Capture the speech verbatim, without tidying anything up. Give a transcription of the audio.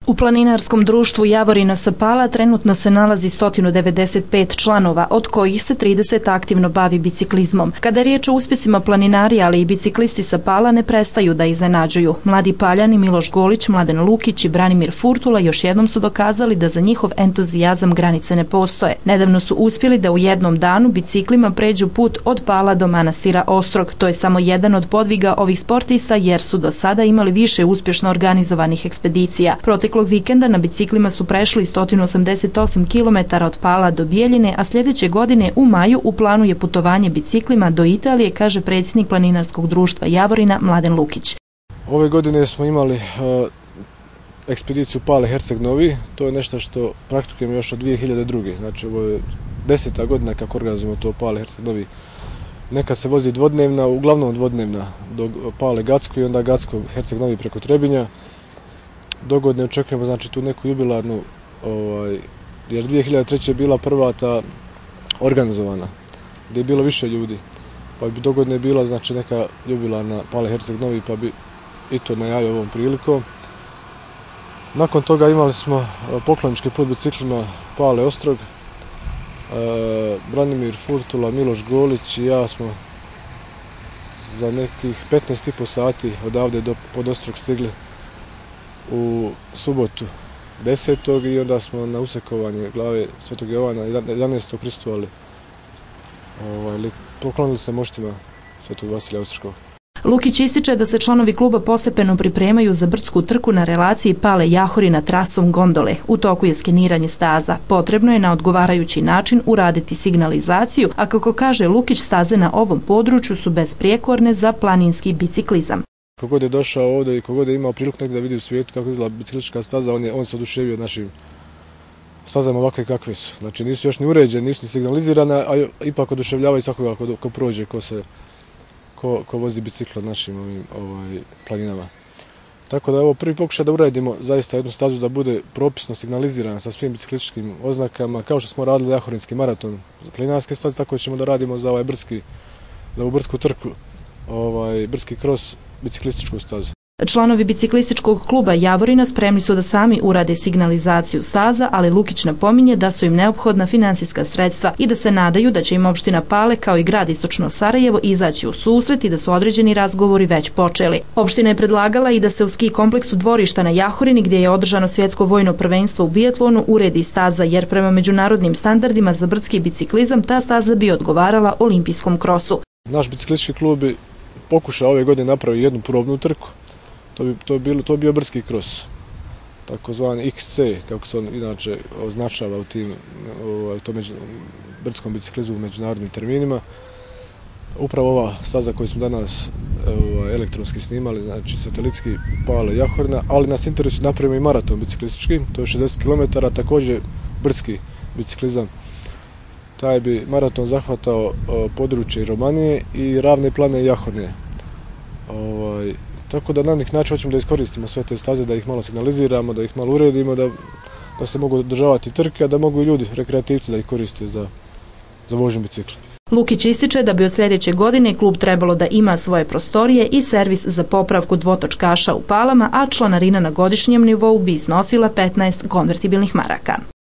U planinarskom društvu Javorina sa Pala trenutno se nalazi sto devedeset pet članova, od kojih se trideset aktivno bavi biciklizmom. Kada je riječ o uspjesima planinari, ali i biciklisti sa Pala ne prestaju da iznenađuju. Mladi Paljani Miloš Golić, Mladen Lukić i Branimir Furtula još jednom su dokazali da za njihov entuzijazam granice ne postoje. Nedavno su uspjeli da u jednom danu biciklima pređu put od Pala do manastira Ostrog. To je samo jedan od podviga ovih sportista jer su do sada imali više uspješno organizovanih ekspedicija. Proteklog vikenda na biciklima su prešli sto osamdeset osam kilometara od Pala do Bijeljine, a sljedeće godine u maju u planu je putovanje biciklima do Italije, kaže predsjednik planinarskog društva Javorina Mladen Lukić. Ove godine smo imali uh, ekspediciju Pale Herceg Novi. To je nešto što praktikujemo još od dvije hiljade druge. Znači ovo je deseta godina kako organizujemo to Pale Herceg Novi. Nekad se vozi dvodnevna, uglavnom dvodnevna do Pale Gacko i onda Gacko Herceg Novi preko Trebinja. Dogodne očekujemo znači tu neku jubilarnu, ovaj, jer dvije hiljade treće je bila prva ta organizovana, gdje je bilo više ljudi. Pa bi dogodne je bila znači neka jubilarna Pale Herceg Novi, pa bi i to najavio ovom prilikom. Nakon toga imali smo poklonički put biciklima Pale Ostrog. E, Branimir Furtula, Miloš Golić i ja smo za nekih petnaest i po sati odavde do pod Ostrog stigli u subotu desetog i onda smo na usekovanje glave Svetog Jovana jedanaestog pristustvovali, ovaj, poklonili se moštima Svetog Vasilija Ostroškog. Lukić ističe da se članovi kluba postepeno pripremaju za brdsku trku na relaciji Pale Jahorina trasom gondole. U toku je skeniranje staza. Potrebno je na odgovarajući način uraditi signalizaciju, a kako kaže Lukić, staze na ovom području su besprijekorne za planinski biciklizam. Kogod je došao ovdje i kogod je imao priliku negdje da vidi u svijetu kako izgleda biciklistička staza, on, je, on se oduševio našim stazama ovakve kakve su. Znači nisu još ni uređene, nisu ni signalizirane, a ipak oduševljavaju svakoga ko, ko prođe, ko, se, ko, ko vozi bicikl našim ovim, ovaj, planinama. Tako da je ovo prvi pokušaj da uradimo zaista jednu stazu da bude propisno signalizirana sa svim biciklističkim oznakama, kao što smo radili Jahorinski maraton za planinarske staze, tako ćemo da radimo za ovaj brdski, za ovu brdsku trku, ovaj, brdski cross, biciklističku stazu. Članovi biciklističkog kluba Javorina spremni su da sami urade signalizaciju staza, ali Lukić napominje da su im neophodna finansijska sredstva i da se nadaju da će im opština Pale kao i grad Istočno Sarajevo izaći u susret i da su određeni razgovori već počeli. Opština je predlagala i da se u ski kompleksu dvorišta na Jahorini, gdje je održano svjetsko vojno prvenstvo u biatlonu, uredi staza, jer prema međunarodnim standardima za brdski biciklizam ta staza bi odgovarala olimpijskom krosu. Naš biciklistički klub bi pokušao ove godine napraviti jednu probnu trku. To bi, to, bilo, to bi bio brdski cross, takozvani iks ce, kako se on inače označava u tim, ovaj, to među, brdskom biciklizmu u međunarodnim terminima. Upravo ova staza koju smo danas ovaj, elektronski snimali, znači satelitski Pale Jahorina, ali nas interesuje napravimo i maraton biciklistički, to je šezdeset kilometara, također brdski biciklizam. Taj bi maraton zahvatao o, područje Romanije i ravne plane Jahorine. Ovaj, Tako da na neki način hoćemo da iskoristimo sve te staze, da ih malo signaliziramo, da ih malo uredimo, da, da se mogu održavati trke, a da mogu i ljudi, rekreativci, da ih koriste za, za vožnju bicikla. Lukić ističe da bi od sljedeće godine klub trebalo da ima svoje prostorije i servis za popravku dvotočkaša u Palama, a članarina na godišnjem nivou bi iznosila petnaest konvertibilnih maraka.